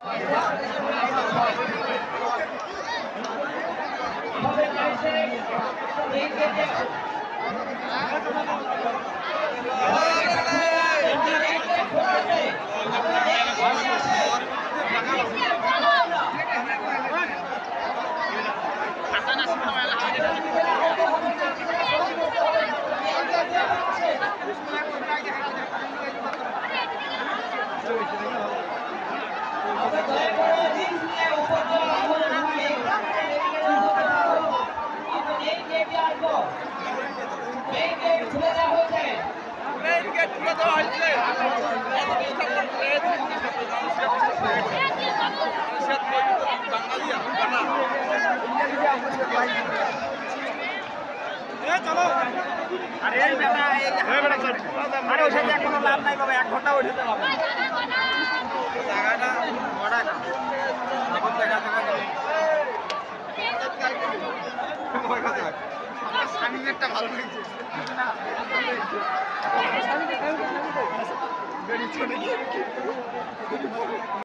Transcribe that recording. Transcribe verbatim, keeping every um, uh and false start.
কোনো লাভ নাই বাবা, এক ঘন্টা উঠে যাবে জায়গাটা বড় না এখন দেখা দেখা আমি একটা ভালো লাগছে